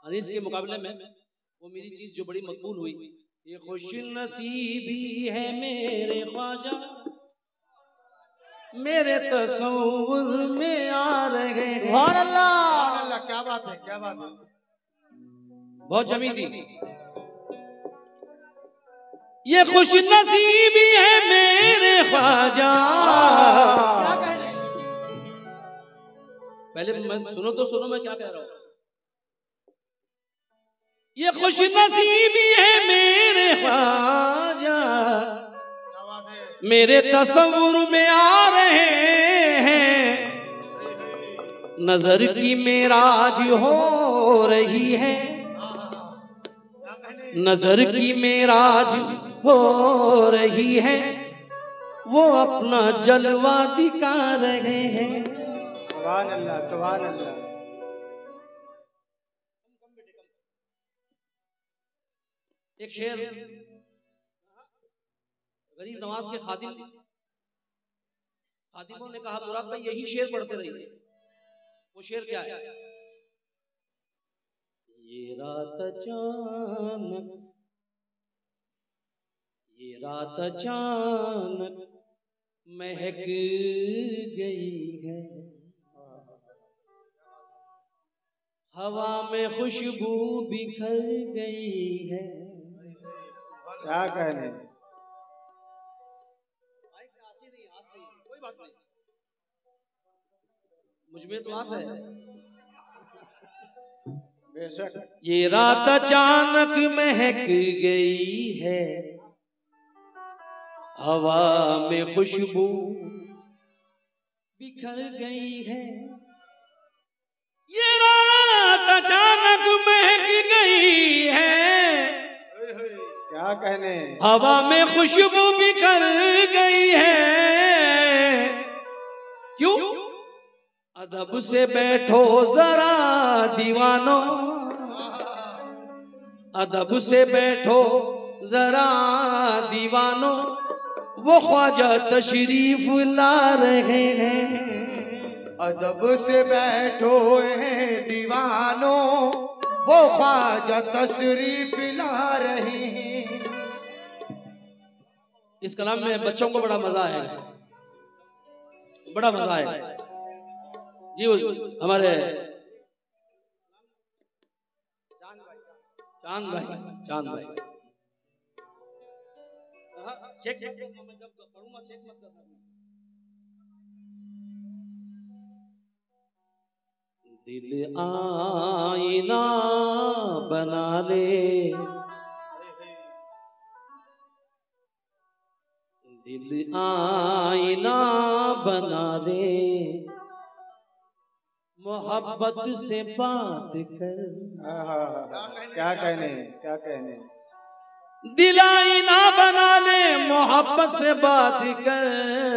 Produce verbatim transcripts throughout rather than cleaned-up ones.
अनीस के मुकाबले में वो मेरी चीज जो बड़ी मकबूल हुई, ये खुश नसीबी है मेरे ख्वाजा मेरे तस्वुर में आ रहे हैं। सुभान अल्लाह, क्या बात है, क्या बात है, बहुत जमी थी। ये खुश नसीबी है मेरे ख्वाजा, पहले मैं सुनो तो सुनो मैं क्या कह रहा हूं। ये खुश नसीबी है मेरे ख्वाजा मेरे तस्वुर में आ रहे हैं, नजर की मेराज हो रही है, नजर की मेराज हो रही है, वो अपना जलवा दिखा रहे हैं। सुभान अल्लाह, सुभान अल्लाह। एक शेर गरीब नवाज के खादिम खादिमों ने कहा मुराद भाई यही शेर पढ़ते रहिए। वो शेर क्या है? ये रात अचानक, ये रात अचानक महक गई है, हवा में खुशबू बिखर गई है। क्या कहने, कोई बात नहीं, मुझमें तो आस है। बेशक। ये रात अचानक महक गई है, हवा में खुशबू बिखर गई है। ये रात अचानक महक गई है, क्या कहने, हवा में खुशबू बिखर गई है। क्यों? अदब से बैठो जरा दीवानो, अदब से बैठो जरा दीवानो, वो ख्वाजा तशरीफ ला रहे हैं। अदब से बैठो हैं दीवानो, वो ख्वाजा तशरीफ ला रहे हैं। इस कलाम में बच्चों को बड़ा मजा आएगा, बड़ा मजा आएगा जी। हमारे चांद भाई, चांद भाई चेक चेक मैं जब पढ़ूंगा चेक मत करना। दिल आईना बना ले, दिल आईना बना ले, मोहब्बत से बात कर। क्या कहने, क्या कहने, दिल आईना बना ले, मोहब्बत से बात कर,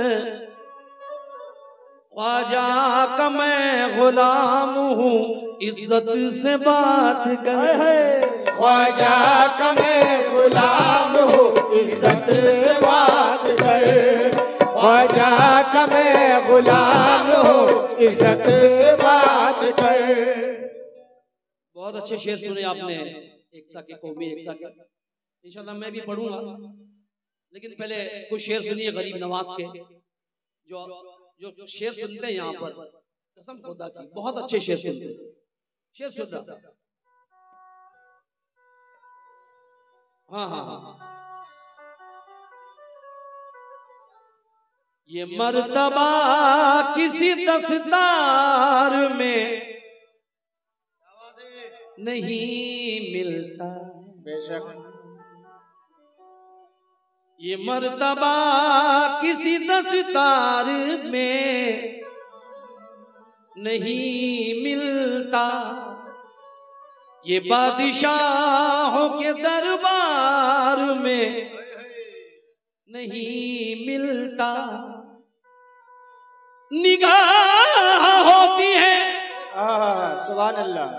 ख्वाजा का मैं गुलाम हूँ, इज्जत से बात कर। ख्वाजा का मैं गुलाम हूँ, इज्जत से बात कर। ख्वाजा का मैं गुलाम हूँ, इज्जत से बात कर। बहुत अच्छे शेर सुने आपने, एकता के, कौमी एकता के। इंशाल्लाह मैं भी पढ़ूंगा, लेकिन पहले कुछ शेर सुनिए गरीब नवाज के। जो जो, जो शेर सुनते हैं यहाँ पर, कसम खुदा की बहुत अच्छे शेर सुनते हैं। शेर सुन रहा, हाँ हाँ हाँ, ये मर्तबा किसी दस्तार में नहीं मिलता। बेशक। ये मर्तबा किसी दस्तार में नहीं मिलता, ये बादशाहों के दरबार में नहीं मिलता। निगाह होती है, सुभान अल्लाह।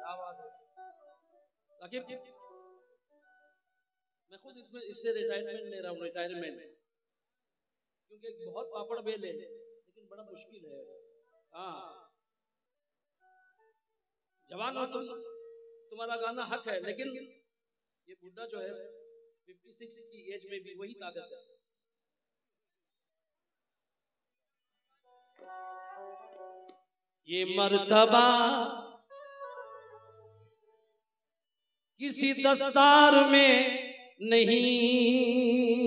मैं खुद इसमें इससे रिटायरमेंट ले रहा हूँ, रिटायरमेंट, क्योंकि बहुत पापड़ बेले लेकिन बड़ा मुश्किल है। हाँ जवान हो तुम, तुम्हारा गाना हक है, लेकिन ये बुड्ढा जो है छप्पन की एज में भी वही ताकत है। ये मर्तबा किसी दस्तार में नहीं,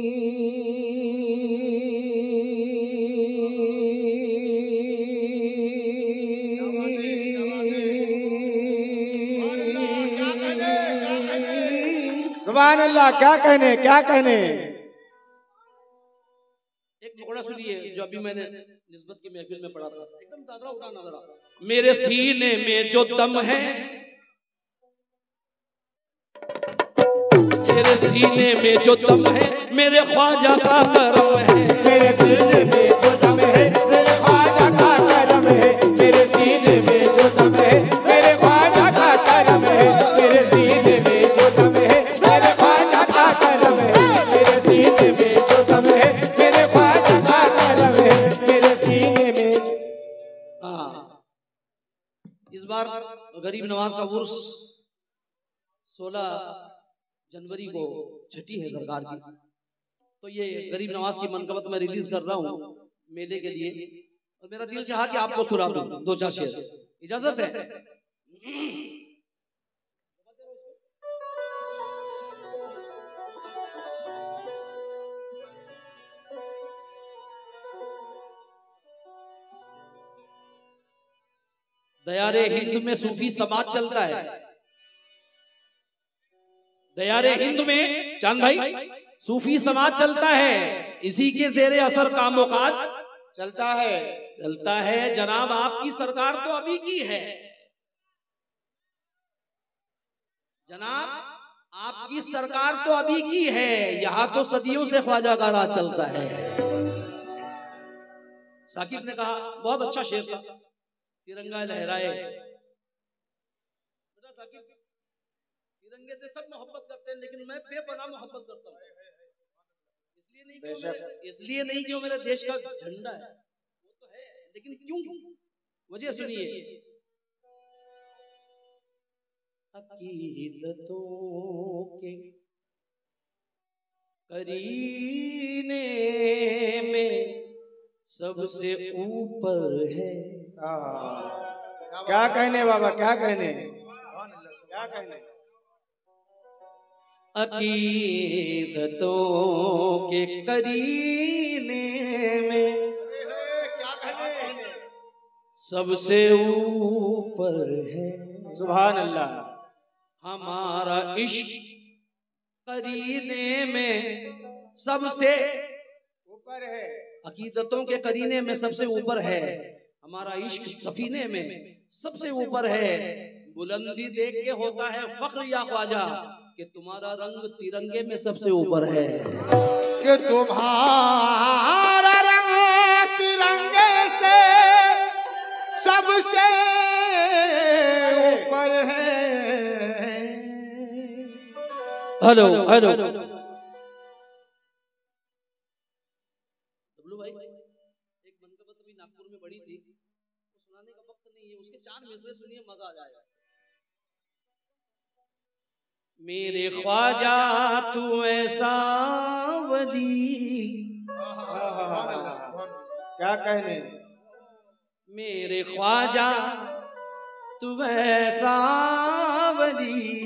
सुभान अल्लाह, क्या कहने क्या कहने। एक टुकड़ा सुनिए जो अभी मैंने निस्बत की महफिल में पढ़ा था, एकदम दादरा उठाना जरा। मेरे सीने में जो दम है, मेरे सीने में जो दम है, मेरे ख्वाजा का करम है। मेरे सीने में जो दम है, मेरे ख्वाजा का करम है। मेरे सीने में जो दम है, मेरे ख्वाजा का करम है। मेरे सीने में जो दम है, मेरे ख्वाजा का करम है। मेरे सीने में जो दम है, मेरे ख्वाजा का करम है। मेरे सीने में। हाँ, इस बार गरीब नवाज का उर्स सोलह जनवरी को छठी है सरकार की, तो ये गरीब नवाज की मनकबत में रिलीज कर रहा हूँ मेले के लिए, और मेरा दिल चाहा कि आपको सुना दूं दो चार शेर, इजाजत है? दयारे हिंद में सूफी समाज चलता है। दयारे हिंद में चांद भाई सूफी समाज चलता है, इसी के जेरे असर कामो काज चलता है चलता है। जनाब आपकी सरकार तो अभी की है, जनाब आपकी सरकार तो अभी की है, यहाँ तो सदियों से ख्वाजा का राज चलता है। साकिब ने कहा, बहुत अच्छा शेर था, तिरंगा लहराए। साकिब तिरंगे से सब मोहब्बत करते हैं, लेकिन मैं बेपनाह मोहब्बत करता हूँ। इसलिए नहीं कि मेरे, इसलिए नहीं कि वो मेरे देश का झंडा है, वो तो है, लेकिन क्यों? वजह सुनिए। अकीदतों के करीने में सबसे ऊपर है। क्या कहने बाबा, क्या कहने क्या कहने। अकीदतों के करीने में सबसे ऊपर है। सुभान अल्लाह। हमारा इश्क करीने में सबसे ऊपर है। अकीदतों के करीने में सबसे ऊपर है, हमारा इश्क सफीने में सबसे ऊपर है। बुलंदी देख के होता है फख्र या ख्वाजा कि तुम्हारा रंग तिरंगे में सबसे ऊपर है, कि तुम्हारा रंग तिरंगे से सबसे ऊपर है। हेलो हेलो डब्लू भाई, एक मनकबत भी नागपुर में बड़ी थी, तो सुनाने का वक्त नहीं है, उसके चार मिसरे सुनिए, मजा आ जाएगा। मेरे ख्वाजा तू ऐसा वली, क्या कहने। मेरे ख्वाजा तू ऐसा वली,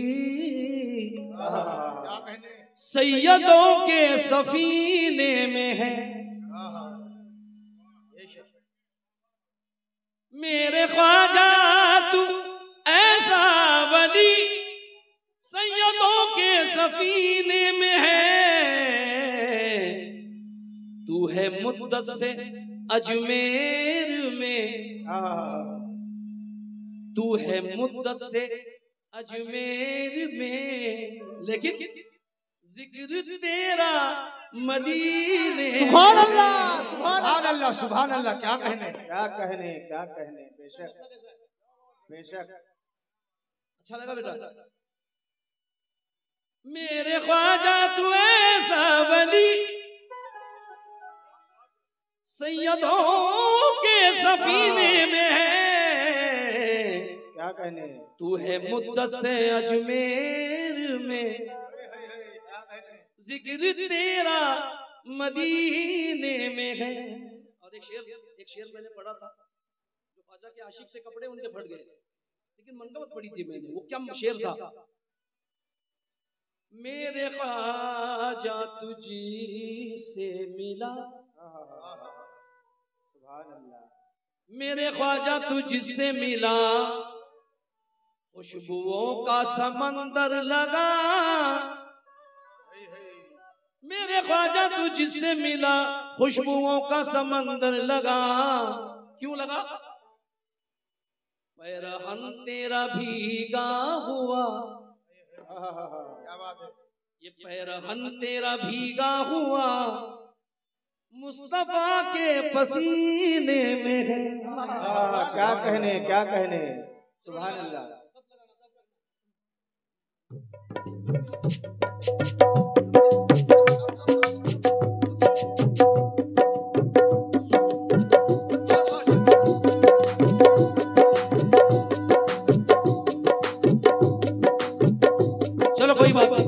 सैयदों के सफीने में है। मेरे ख्वाजा तू ऐसा वली, सैयदों के सफीने में है। तू है मुद्दत से अजमेर में, तू है मुद्दत से अजमेर में, लेकिन जिक्र तेरा मदीने। सुभान अल्लाह, सुभान अल्लाह, सुभान अल्लाह। क्या कहने क्या कहने क्या कहने। बेशक बेशक। अच्छा लगा बेटा। मेरे ख्वाजा तू ऐसा वली, सैयदों के सफीने में है। क्या कहने? तू है मुद्दत से अजमेर में, जिक्र तेरा मदीने में है। और एक शेर एक शेर मैंने पढ़ा था, जो ख्वाजा के आशिक थे, कपड़े उनके फट गए, लेकिन मनकबत पढ़ी थी मैंने। वो क्या शेर था? मेरे ख्वाजा तुझी से मिला, सुभान अल्लाह, मेरे ख्वाजा तुझसे मिला, खुशबुओं का समंदर लगा। मेरे ख्वाजा तुझसे मिला, खुशबुओं का समंदर लगा। क्यों लगा? पैरहन तेरा भीगा हुआ, क्या बात है? ये पैरहन तेरा भीगा हुआ मुस्तफा के पसीने में है। क्या कहने, क्या कहने, सुभान अल्लाह। चलो कोई बात नहीं।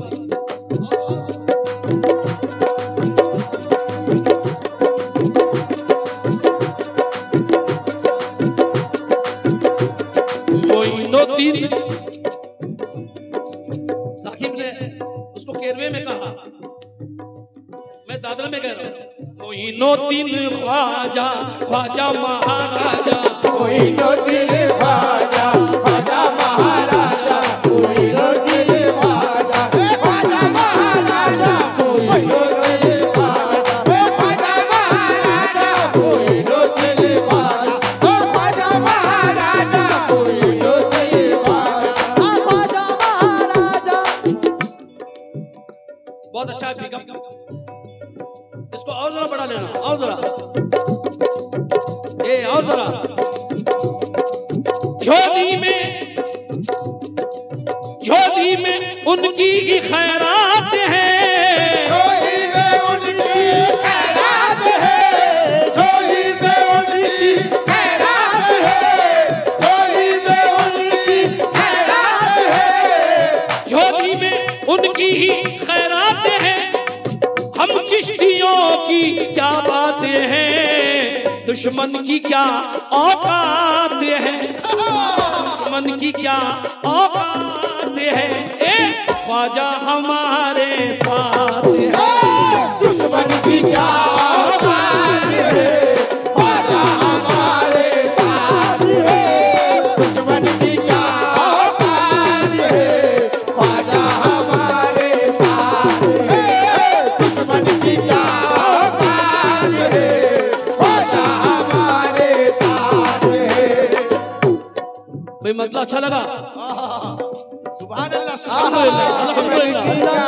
साकिब ने उसको केरवे में कहा, मैं दादरा में कह रहा हूँ, कोई नो दिन ख्वाजा ख्वाजा महाराजा, कोई नो दिल ख्वाजा ख्वाजा महाराजा, कोई नो दिल ख्वाजा ख्वाजा महाराजा, कोई नो दिल ख्वाजा ख्वाजा महाराजा, कोई नो दिल ख्वाजा ख्वाजा महाराजा, कोई नो दिल ख्वाजा ख्वाजा महाराजा। बहुत अच्छा है पिकअप, इसको और जरा बढ़ा लेना, और जरा, ये और जरा। झोली में झोली में उनकी ही खैरात है, झोली में उनकी खैरात है, झोली में उनकी खैरात है, झोली में उनकी खैरात है, झोली में उनकी ही खैरात है। हम चिश्तियों की क्या बातें हैं, दुश्मन की क्या औकात है, दुश्मन की क्या औकात है। ए ख्वाजा हमारे साथ है, दुश्मन की क्या औकात है, ख्वाजा हमारे साथ है, दुश्मन की क्या औकात है, ख्वाजा हमारे साथ है, दुश्मन की क्या औकात है, ख्वाजा हमारे साथ है। भाई मतलब अच्छा लगा? सुभान अल्लाह, सुभान अल्लाह, अल्हम्दुलिल्लाह।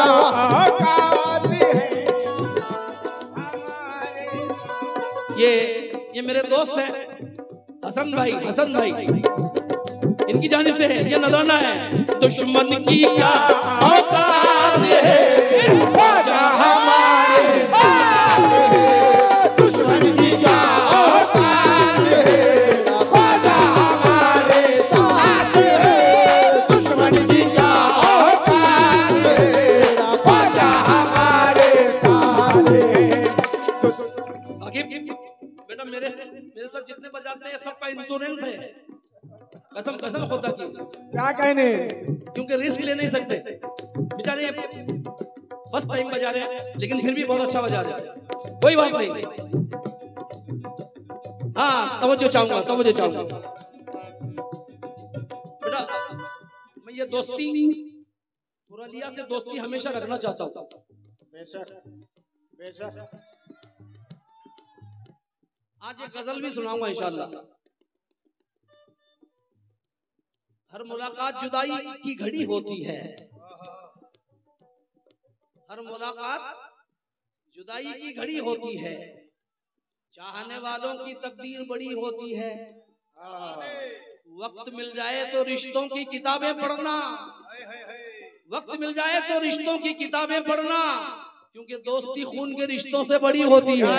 ये ये मेरे दोस्त हैं हसन भाई, हसन भाई, इनकी जानिब से ये नजराना है। दुश्मन की क्या औकात है, ख्वाजा हमारे साथ है, दुश्मन की क्या औकात है, ख्वाजा हमारे साथ है, दुश्मन की क्या औकात है, ख्वाजा हमारे साथ है। आखिर बेटा मेरे से मेरे साथ जितने बजाते हैं सबका इंश्योरेंस है, कसम कसम खुदा की। क्या कहने? क्योंकि रिस्क ले नहीं सकते बेचारे, फर्स्ट टाइम बजा रहे हैं लेकिन फिर भी बहुत अच्छा बजा रहे हैं। कोई बात नहीं, हाँ तवज्जो चाहूंगा, तवज्जो चाहूंगा बेटा। मैं ये दोस्ती पुरालिया से दोस्ती हमेशा रखना चाहता हूँ। बेशक बेशक। आज एक गजल भी सुनाऊंगा इंशाल्लाह। हर मुलाकात जुदाई की घड़ी होती है, हर मुलाकात जुदाई की घड़ी होती है, चाहने वालों की तकदीर बड़ी होती है। वक्त मिल जाए तो रिश्तों की किताबें पढ़ना, वक्त मिल जाए तो रिश्तों की किताबें पढ़ना, क्योंकि दोस्ती खून के रिश्तों से बड़ी होती है।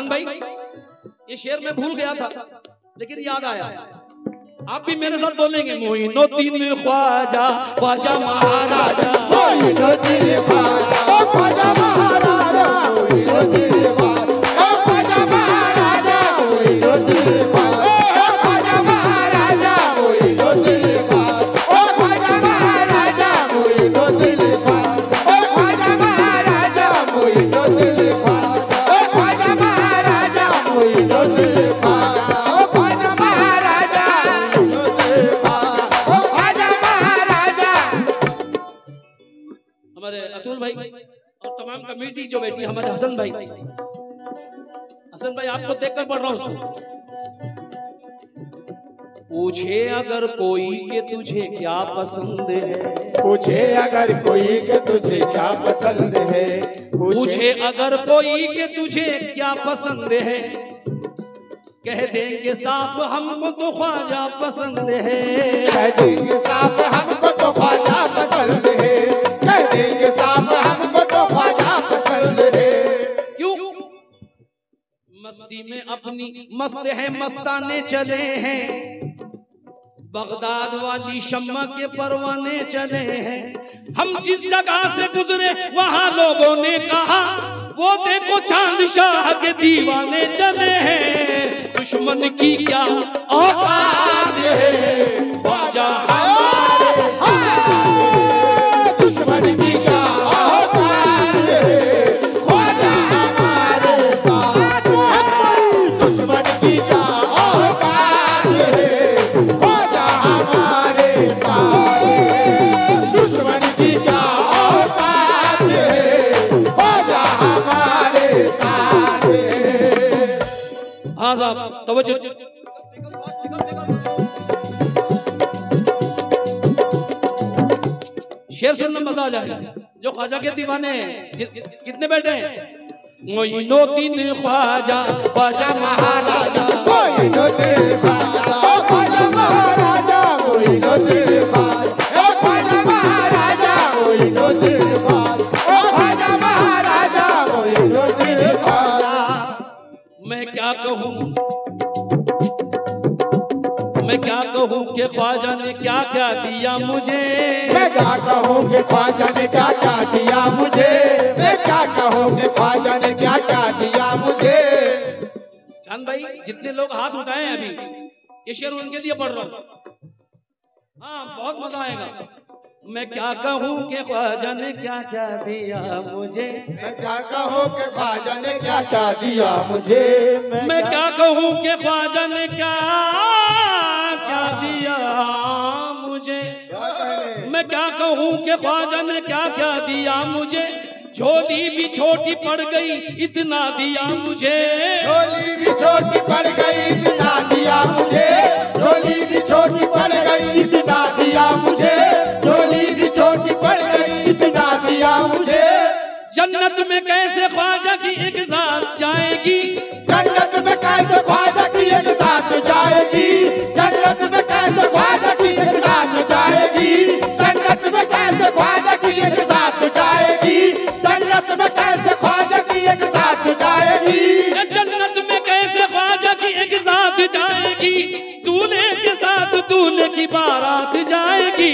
चांद भाई ये शेर मैं भूल गया था लेकिन याद आया, आप भी मेरे साथ बोलेंगे। मोइनुद्दीन ख्वाजा ख्वाजा महाराजा, मोइनुद्दीन ख्वाजा ख्वाजा महाराजा, मोइनुद्दीन ख्वाजा महाराजा, मोइनुद्दीन ख्वाजा महाराजा, मोइनुद्दीन ख्वाजा महाराजा, मोइनुद्दीन ख्वाजा महाराजा, मोइनुद्दीन ख्वाजा महाराजा, मोइनुद्दीन अतुल भाई और तमाम कमेटी जो बैठी हमारे हसन भाई, हसन भाई आपको देखकर पढ़ रहा हूं उसको। पूछे अगर कोई के तुझे क्या पसंद है, पूछे अगर कोई के तुझे क्या पसंद है, पूछे अगर कोई के तुझे क्या पसंद है, कह देंगे साफ हमको तो ख्वाजा पसंद है, कह देंगे साफ हमको तो ख्वाजा पसंद है, कह देंगे साफ हमको तो ख्वाजा पसंद है। क्यों? मस्ती में अपनी मस्त है मस्ताने चले हैं, बगदाद वाली शम्मा के परवाने चले हैं। हम जिस जगह से गुजरे वहां लोगों ने कहा वो देखो चांद शाह के दीवाने चले हैं। दुश्मन की क्या औकात है ख्वाजा हमारे साथ, दुश्मन की क्या औकात है ख्वाजा हमारे साथ, दुश्मन की क्या औकात है ख्वाजा हमारे साथ, दुश्मन की क्या औकात है ख्वाजा हमारे साथ। हाँ साहब तवज्जो, शेर सुनने मजा आ जाएगा। जो ख्वाजा के दीवाने कि, कितने बैठे हैं? मोइनुद्दीन ख्वाजा ख्वाजा महाराजा, मोइनुद्दीन ख्वाजा ख्वाजा महाराजा, मोइनुद्दीन ख्वाजा महाराजा, मोइनुद्दीन ख्वाजा महाराजा, मोइनुद्दीन ख्वाजा। मैं क्या कहूँ मैं क्या कहूँ कि ख्वाजा ने क्या क्या दिया मुझे, मैं क्या कहूँ कि ख्वाजा ने क्या क्या दिया मुझे, मैं क्या कहूँ कि ख्वाजा ने क्या क्या दिया मुझे। चांद भाई जितने लोग हाथ उठाए हैं अभी ये शेर उनके लिए पढ़ रहा हूँ, हाँ बहुत मजा आएगा। मैं क्या कहूँ कि ख्वाजा ने क्या क्या दिया मुझे, मैं क्या कहूँ कि ख्वाजा ने क्या क्या दिया मुझे, मैं क्या कहूँ कि ख्वाजा ने क्या क्या दिया मुझे, मैं क्या कहूँ कि ख्वाजा ने क्या क्या दिया मुझे। झोली भी छोटी पड़ गई इतना दिया मुझे, झोली भी छोटी पड़ गई इतना दिया मुझे, झोली भी छोटी पड़ गई इतना दिया मुझे, झोली भी छोटी पड़ गई इतना दिया मुझे। जन्नत में कैसे ख्वाजा की एक साथ जाएगी, जन्नत में कैसे ख्वाजा की एक साथ जाएगी, जन्नत में कैसे ख्वाजा की एक साथ जाएगी, जन्नत में कैसे ख्वाजा की एक साथ जाएगी, जन्नत में कैसे ख्वाजा की एक साथ जाएगी, जन्नत में कैसे ख्वाजा की एक साथ जाएगी, दूल्हे के साथ दूल्हे की बारात जाएगी।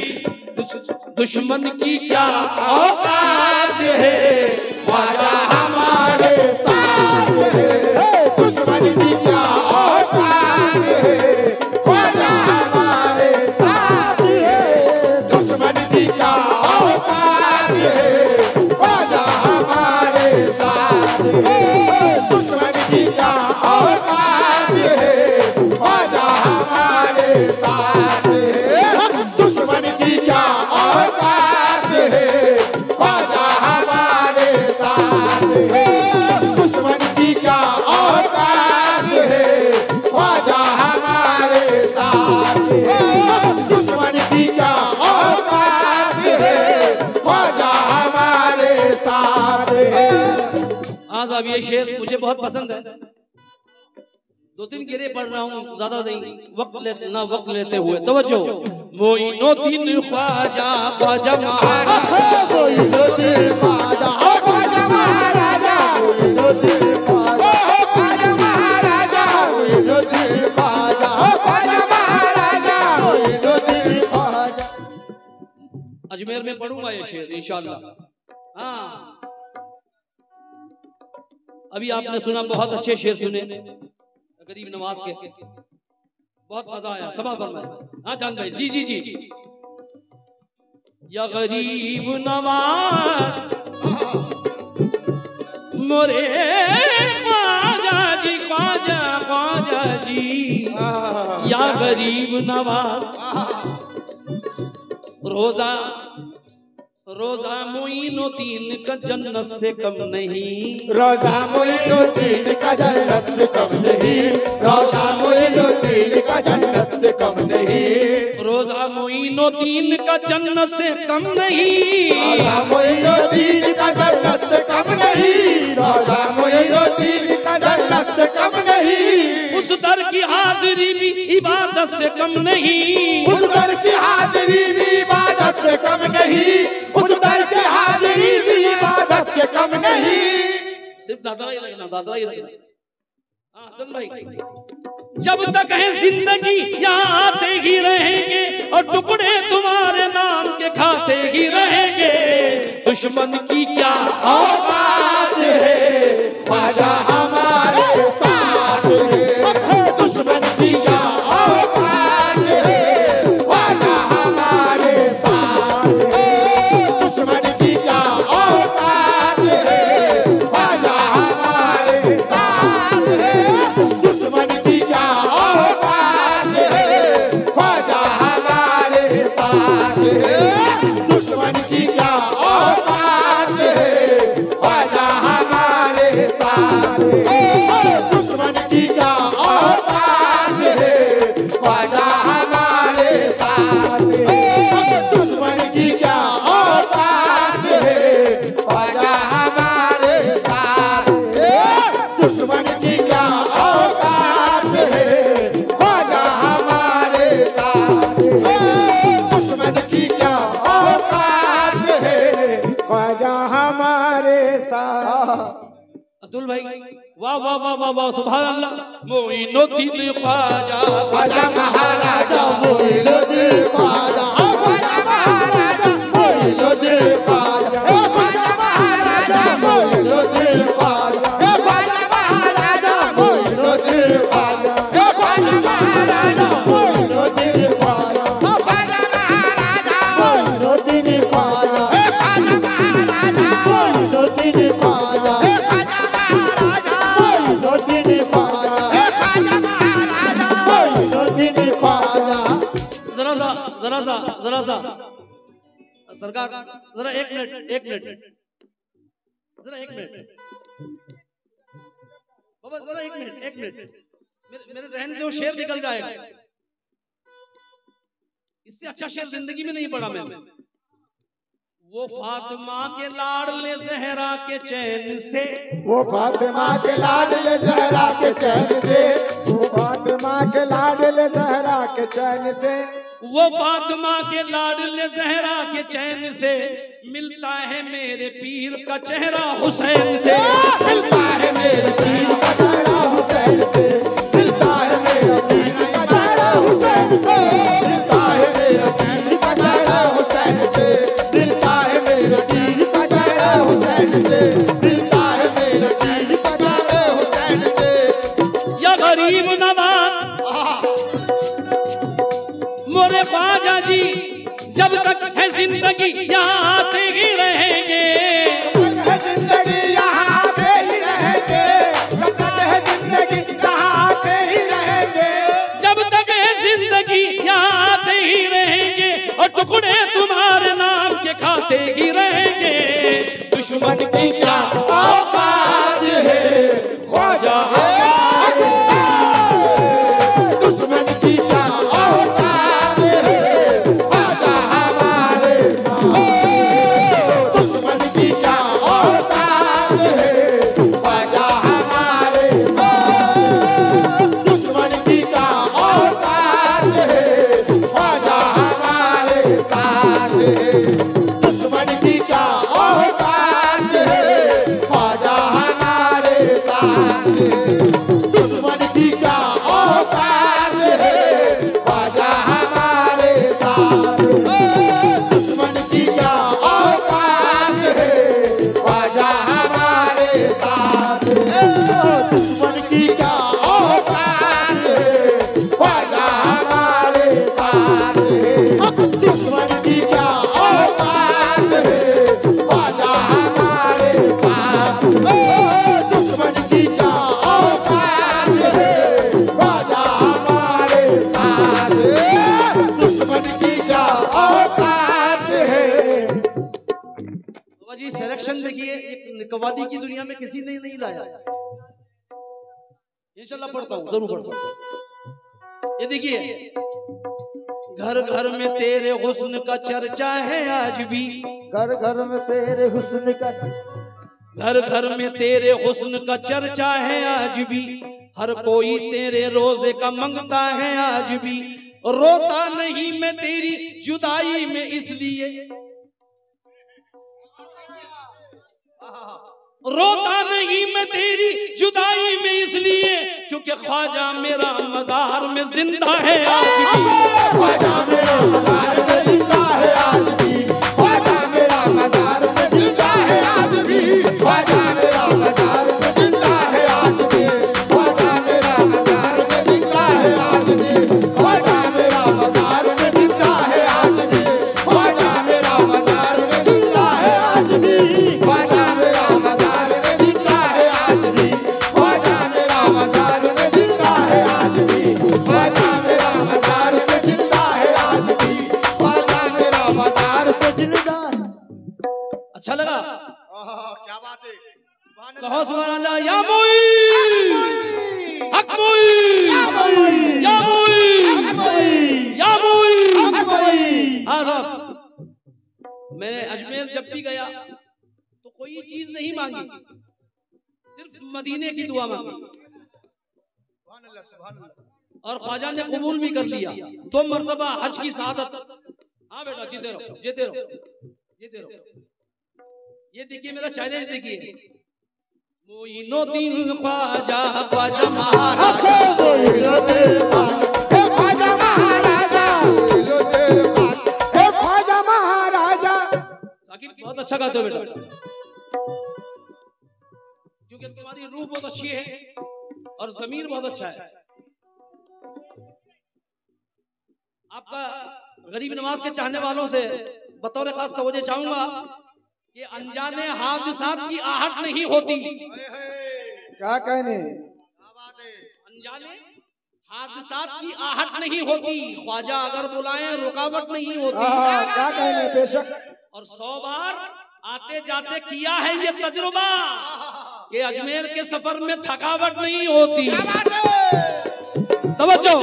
दुश्मन की क्या औकात है ख्वाजा हमारे साथ है, दुश्मन की क्या औकात है ख्वाजा हमारे साथ है, दुश्मन की क्या औकात है ख्वाजा हमारे साथ है, दुश्मन की क्या औकात है ख्वाजा हमारे साथ है, दुश्मन की क्या औकात है ख्वाजा हमारे साथ है, दुश्मन की क्या औकात है ख्वाजा हमारे साथ है, दुश्मन की क्या औकात है ख्वाजा हमारे साथ है। हाँ साहब ये शेर मुझे बहुत पसंद है, दो तीन गिरे पढ़ रहा हूँ ज्यादा नहीं, वक्त ले ना वक्त लेते हुए तवज्जो। मोइनुद्दीन ख्वाजा ख्वाजा महाराजा, मोइनुद्दीन ख्वाजा ख्वाजा महाराजा, मोइनुद्दीन ख्वाजा पढ़ूंगा ये शेर इंशाअल्लाह। हाँ, अभी आपने सुना, बहुत अच्छे शेर सुने गरीब नवाज के, बहुत मजा आया। सभा फरमाए। हाँ चांद भाई, जी जी जी। या गरीब नवाज मोरे ख्वाजा जी, ख्वाजा ख्वाजा जी, या गरीब नवाज रोजा रोजा मोइनुद्दीन का जन्नत से कम नहीं, रोजा मोइनुद्दीन का जन्नत से कम नहीं, रोजा मोइनुद्दीन का जन्नत से कम नहीं, रोजा मोइनुद्दीन का जन्नत से कम नहीं, रोजा मोइनुद्दीन का जन्नत से कम नहीं, रोजा मोइनुद्दीन का जन्नत से कम नहीं, उस दर की हाजिरी भी इबादत से कम नहीं, उस दर की हाजिरी भी इबादत से कम नहीं, उस दर की हाजिरी भी इबादत से कम नहीं। सिर्फ दादरा ही लगना, दादरा ही लगना। हाँ हसन भाई, जब तक है जिंदगी यहाँ आते ही रहेंगे और टुकड़े तुम्हारे नाम के खाते ही रहेंगे। दुश्मन की क्या औकात है, ख्वाजा हमारे साथ है, दुश्मन की क्या औकात है, ख्वाजा हमारे साथ है, दुश्मन की क्या औकात है, ख्वाजा हमारे साथ है, दुश्मन की क्या औकात है, ख्वाजा हमारे साथ है, दुश्मन की क्या औकात है, ख्वाजा हमारे साथ है, दुश्मन की क्या औकात है, ख्वाजा हमारे साथ है, दुश्मन की क्या औकात है, ख्वाजा हमारे साथ है, दुश्मन की क्या औकात है, ख्वाजा हमारे साथ है, दुश्मन की क्या औकात है, ख्वाजा हमारे साथ। अब्दुल भाई, वाह वाह वाह वाह वाह, सुभान अल्लाह। मोइनुद्दीन ख्वाजा, ख्वाजा महाराजा मोइनुद्दीन ख्वाजा, ख्वाजा महाराजा मोइनुद्दीन ख्वाजा, ख्वाजा महाराजा मोइनुद्दीन ख्वाजा, ख्वाजा महाराजा मोइनुद्दीन ख्वाजा, ख्वाजा महाराजा मोइनुद्दीन ख्वाजा, ख्वाजा महाराजा मोइनुद्दीन ख्वाजा, ख्वाजा महाराजा मोइनुद्दीन ख्वाजा, ख्वाजा महाराजा मोइनुद्दीन ख्वाजा, ख्वाजा महाराजा मोइनुद्दीन ख्वाजा। जरा सा जरा सा जरा सा सरकार, जरा एक मिनट एक मिनट जरा एक मिनट बाबा, जरा एक मिनट एक मिनट मेरे, मेरे जहन से वो शेर निकल जाएगा। इससे अच्छा शेर जिंदगी में नहीं पढ़ा मैंने। वो फातिमा के लाडले ज़हरा के चैन से, वो फातिमा के लाडले ज़हरा के चैन से, वो फातिमा के लाडले ज़हरा के चैन से, वो फातिमा के लाडले ज़हरा के चैन से मिलता है मेरे पीर का चेहरा हुसैन से, मिलता है मेरे पीर का चेहरा हुसैन से, मिलता है मेरे पीर का चेहरा हुसैन से, मिलता है मेरे पीर का चेहरा हुसैन से, मिलता है मेरे पीर का चेहरा हुसैन से, मिलता है मेरे पीर का चेहरा हुसैन से। या गरीब नवाज मोरे ख्वाजा जी, जब तक है जिंदगी यहाँ आते ही रहेंगे, जब तक है जिंदगी यहाँ आते ही रहेंगे, जब तक है जिंदगी यहाँ आते ही रहेंगे, जब तक है जिंदगी यहाँ आते ही रहेंगे और टुकड़े तुम्हारे नाम के खाते ही रहेंगे। दुश्मन की क्या औकात है, ख्वाजा हमारे साथ, दुश्मन की क्या औकात है, ख्वाजा हमारे साथ, कव्वाली की दुनिया में किसी ने नहीं लाया। इंशाल्लाह पढ़ता हूँ, जरूर पढ़ता हूँ। ये देखिए, घर घर में तेरे हुस्न का चर्चा है आज भी, घर घर में तेरे हुस्न का, घर घर में तेरे हुस्न का चर्चा है आज भी, हर कोई तेरे रोजे का मंगता है आज भी, रोता नहीं मैं तेरी जुदाई में इसलिए, रोता नहीं मैं तेरी जुदाई में इसलिए, क्योंकि ख्वाजा मेरा मज़ार में जिंदा है आज भी, ख्वाजा मेरा मज़ार में जिंदा है आज भी, ख्वाजा मेरा मज़ार में जिंदा है आज भी, ख्वाजा मेरा मज़ार में जिंदा है आज भी, ख्वाजा मेरा मज़ार में जिंदा है आज भी, ख्वाजा मेरा मज़ार में जिंदा है आज भी, ख्वाजा मेरा मज़ार में जिंदा है आज भी, ख्वाजा मेरा मज़ार में जिंदा है आज भी, ख्वाजा मेरा मज़ार में जिंदा है आज भी, ख्वाजा मेरा मज़ार में जिंदा है आज भी, ख्वाजा मेरा मज़ार में जिंदा है। अच्छा लगा? क्या बात है, कहो सुभान अल्लाह। या मोई हक मोई, या मोई, या मोई, या मोई। हाँ साहब, मैंने अजमेर जब भी गया तो कोई चीज नहीं मांगी, सिर्फ मदीने की दुआ मांगी, और ख्वाजा ने कबूल भी कर लिया। दो मर्तबा हज की सआदत। हाँ बेटा, जीते रहो, जीते रहो, जीते रहो। ये देखिए मेरा चैलेंज देखिए, मोइनुद्दीन ख्वाजा, ख्वाजा महाराजा, मोइनुद्दीन ख्वाजा महाराजा, मोइनुद्दीन ख्वाजा महाराजा। साकिब बहुत अच्छा गाते हो बेटा, क्योंकि तुम्हारी रूह बहुत अच्छी है और ज़मीर बहुत अच्छा है। आपका गरीब नवाज के चाहने वालों से बतौर खास तवज्जो चाहूंगा कि अनजाने हादसात की आहट नहीं होती। क्या कहने? अनजाने हादसात की आहट नहीं होती, ख्वाजा अगर बुलाएं रुकावट नहीं होती। क्या कहने? बेशक। और सौ बार आते जाते किया है ये तजुर्बा कि अजमेर के सफर में थकावट नहीं होती। तवज्जो,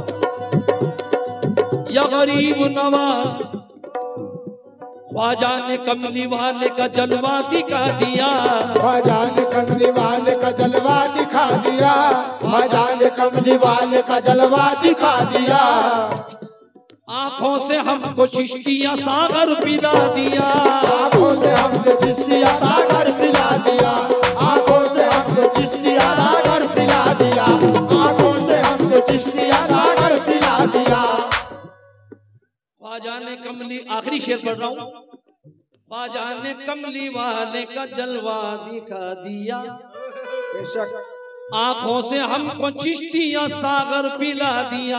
या गरीब नवाज, ख्वाजा ने कमली वाले का जलवा दिखा दिया, ख्वाजा ने कमली वाले का जलवा दिखा दिया, ख्वाजा ने कमली वाले का जलवा दिखा दिया। आंखों से हमको चिश्तिया सागर पिला दिया, आंखों से हमको चिश्तिया सागर पिला दिया, आंखों से हमको चिश्तिया सागर पिला दिया, आंखों से हमको चिश्तिया सागर पिला दिया। ख्वाजा ने कमली, आखिरी शेर पढ़ रहा हूँ, ख्वाजा ने कमली वाले का जलवा दिखा दिया, बेशक। आंखों से हमको चिश्तिया सागर पिला दिया,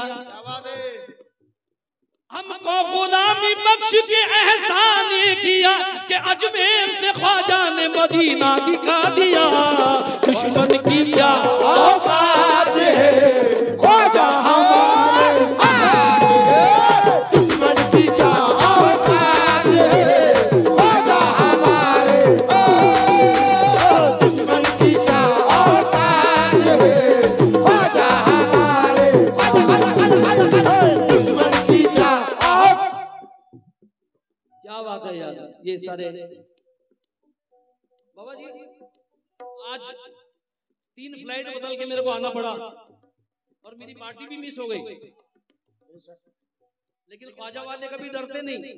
हमको गुलामी बख्श के एहसान किया कि अजमेर से ख्वाजा ने मदीना दिखा दिया। दुश्मन की क्या औकात है, ख्वाजा हमारे साथ है, दुश्मन की क्या औकात है, ख्वाजा हमारे साथ है, दुश्मन की क्या औकात है, ख्वाजा हमारे साथ है, दुश्मन की क्या औकात। क्या बात है यार, ये सारे बाबा जी, आज तीन फ्लाइट बदल के मेरे को आना पड़ा और मेरी पार्टी भी मिस हो गई, लेकिन ख्वाजा वाले कभी डरते नहीं।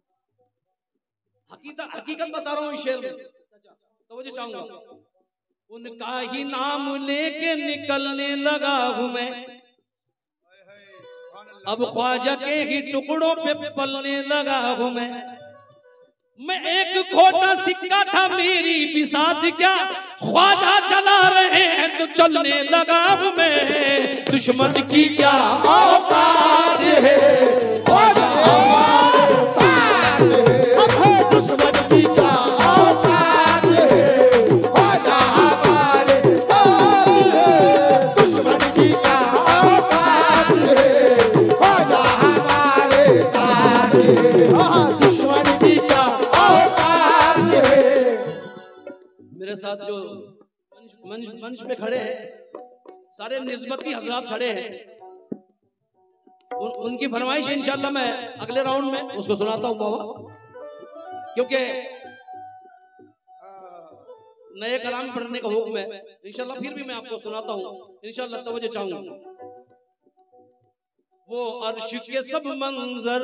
हकीकत हकीकत बता रहा हूँ इस शेर में, तो मुझे चाहूंगा, उनका ही नाम लेके निकलने लगा हूं मैं, अब ख्वाजा के ही टुकड़ों पे पलने लगा हूं मैं। मैं एक खोटा सिक्का था मेरी बिसात क्या, ख्वाजा चला रहे हैं तो चलने लगा हूं मैं। दुश्मन की क्या औकात है, ख्वाजा हमारे साथ है, दुश्मन की क्या औकात है, ख्वाजा हमारे साथ है, दुश्मन की क्या औकात है, ख्वाजा हमारे साथ है, दुश्मन की क्या औकात है। मेरे साथ मंच मंच पे खड़े हैं, सारे निस्बती हजरात खड़े हैं, उन, उनकी फरमाइश इंशाल्लाह मैं अगले राउंड में उसको सुनाता हूँ बाबा, क्योंकि नए कलाम पढ़ने का हुक्म है। इंशाल्लाह फिर भी मैं आपको सुनाता हूँ, इंशाल्लाह तवज्जो चाहूंगा। वो अर्श के सब मंजर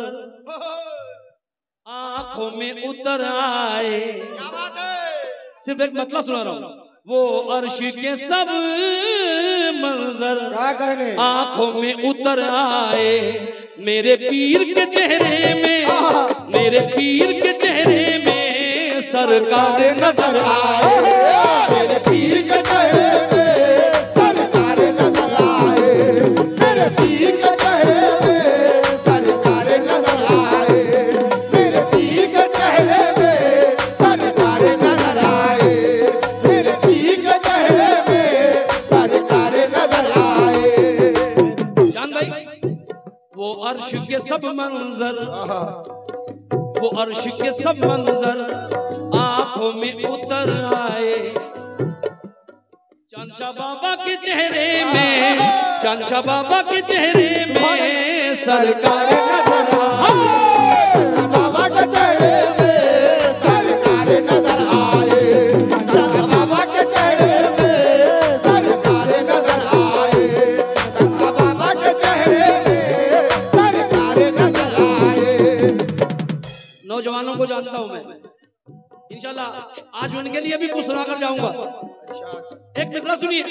आंखों में उतर आए, क्या बात है? सिर्फ एक मतलब सुना रहा हूँ। वो अर्श के सब मंजर क्या कहने आंखों में उतर आए, मेरे पीर के चेहरे में, मेरे पीर के चेहरे में सरकार नजर आए, मेरे पीर के चेहरे में सरकार नजर आए, मेरे पीर के चेहरे में सरकार नजर आए, मेरे पीर के चेहरे में सरकार नजर आए, मेरे पीर के चेहरे में सरकार नजर आए। जान भाई, वो अर्श के सब मंजर, वो अर्श के सब मंजर आंखों में उतर आए, चांदशाह बाबा के चेहरे में, चांदशाह बाबा के चेहरे में सरकार नजर आए, चांदशाह बाबा के चेहरे में सरकार नजर आए, चांदशाह बाबा के चेहरे में सरकार नजर आए, चांदशाह बाबा के चेहरे में सरकार नजर आए। नौजवानों को जानता हूं मैं, इंशाल्लाह आज उनके लिए भी कुछ सुना कर जाऊंगा। एक मिसरा सुनिए।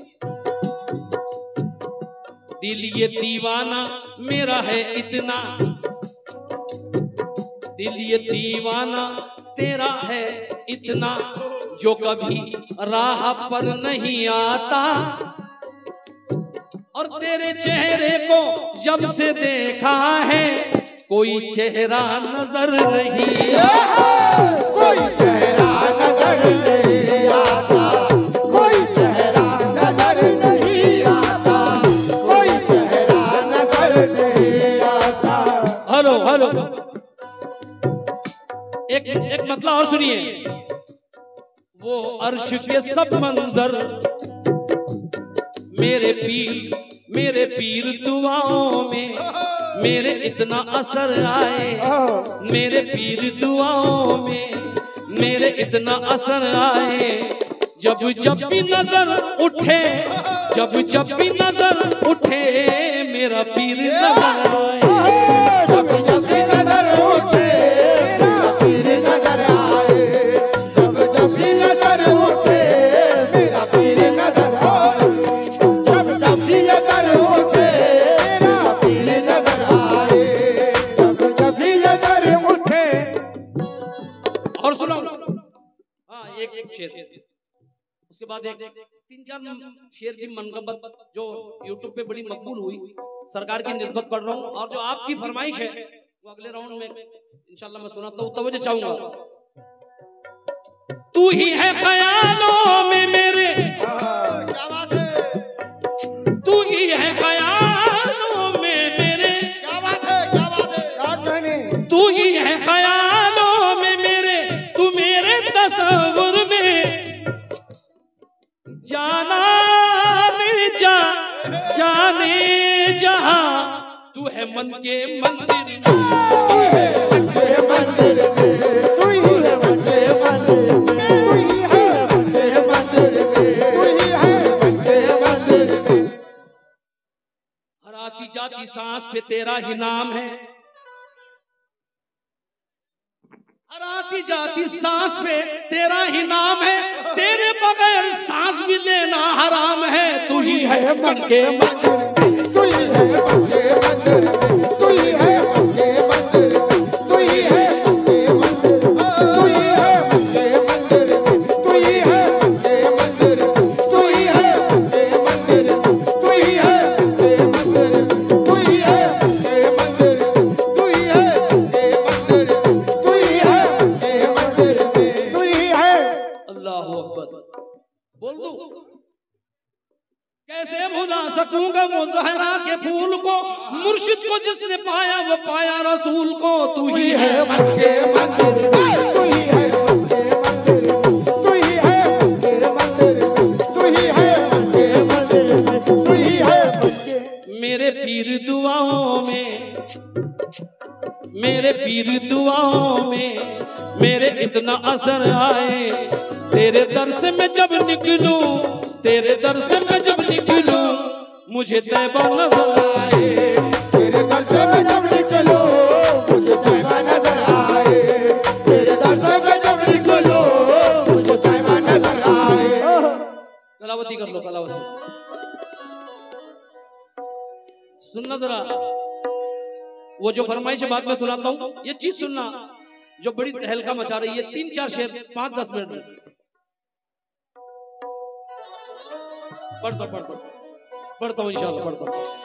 दिल ये दीवाना मेरा है इतना, दिल ये दीवाना तेरा है इतना, जो कभी राह पर नहीं आता, और तेरे चेहरे को जब से देखा है कोई चेहरा नजर नहीं आता, कोई चेहरा नजर नहीं आता, कोई चेहरा नजर नहीं आता, कोई चेहरा नजर नहीं आता। हेलो हेलो, एक एक मतलब और सुनिए। वो अर्श के सब मंजर मेरे पीर, मेरे पीर दुआओं में मेरे इतना असर आए, मेरे पीर दुआओं में मेरे इतना असर आए, जब जब भी नजर उठे, जब जब भी नजर उठे मेरा पीर नजर आए, जब जब भी नजर उठे मेरा पीर नजर आए, जब जब भी नजर उठे मेरा पीर नजर आए, जब जब भी नजर उठे मेरा पीर नजर आए, जब जब भी नजर उठे। और सुनो, हाँ एक एक शेर, उसके बाद एक तीन चार शेर की मनगबत जो यूट्यूब पे बड़ी मकबूल हुई, सरकार की निस्बत पढ़ रहा हूँ, और जो आपकी फरमाइश है वो अगले राउंड में इंशाल्लाह मैं सुनाता हूँ, तवज्जो चाहूंगा। तू ही है ख्यालों में मेरे, क्या बात है? तू ही है ख्यालों में मेरे, क्या बात है? क्या बात है? क्या कहने तू ही है ख्यालों में मेरे, तू मेरे तस्वुर में जाना जा जाने जहां, तू है मन के मंदिर में, तू है मन के मंदिर में, तू ही है मन के मंदिर में, तू ही है मन के मंदिर में, तू ही है मन के मंदिर में। हर आती जाती सांस पे तेरा ही नाम है, हर आती जाती सांस पे तेरा ही नाम है, तेरे बगैर सांस भी लेना हराम है, तू ही है मन के मंदिर, तू ही है मन के मंदिर, तू ही है मन के मंदिर, तू ही है मन के मंदिर, तू ही है मन के मंदिर, तू ही है मन के मंदिर, तू ही है मन के मंदिर, तू ही है मन के मंदिर, तू ही है मन के मंदिर, तू ही है मन के मंदिर, तू ही है मन के मंदिर, तू ही है। अल्लाहु अकबर। बोल दूं कैसे भुला सकूंगा वो ज़हरा के फूल को, मुर्शिद को जिसने पाया वो पाया रसूल को, तू ही है मन के मंदिर, तू ही है मन के मंदिर, तू ही है मन के मंदिर, न असर आए, तेरे दर से मैं जब निकलूं, तेरे दर से मैं जब निकलूं, मुझे तैबा नजर आए, तेरे दर से मैं जब निकलूं, मुझे तैबा नजर आए, तेरे दर से मैं जब निकलूं, मुझे तैबा नजर आए। कलावती कर लो, कलावती सुनना जरा, वो जो फरमाइश बाद में सुनाता हूँ, ये चीज सुनना जो बड़ी तहलका मचा रही है। तीन चार शेर पांच दस मिनट में पढ़ता पढ़ता पढ़ता हूँ, इंशाल्लाह पढ़ता हूँ।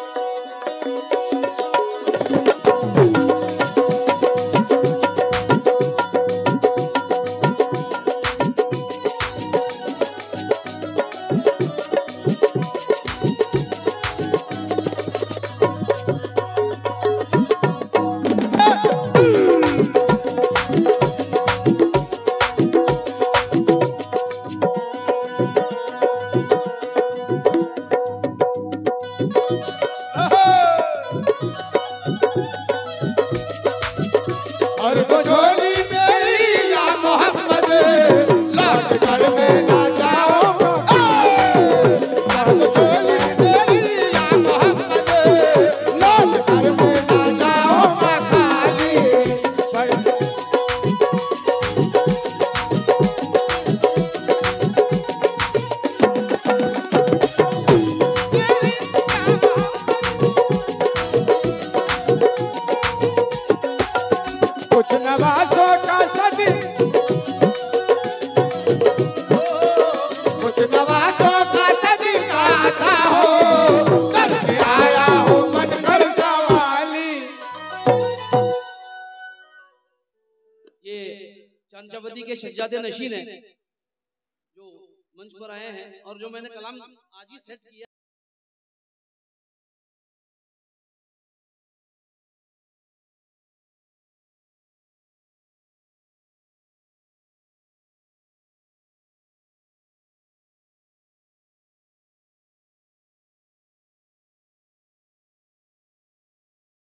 चांचावती के शहजादे नशीन है जो मंच पर आए हैं, और जो मैंने कलाम आज ही सेट किया